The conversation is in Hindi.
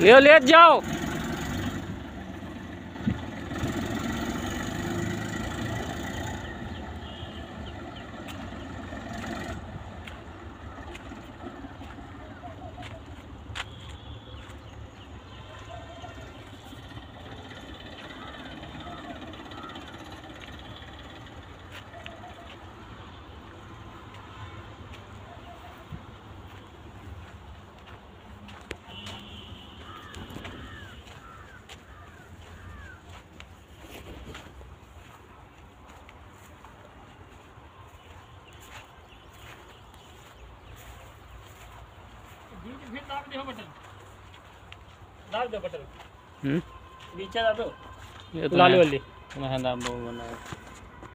ले जाओ। डाल दो बटन। नीचे डाल दो ये तो लाल वाली। मैं बना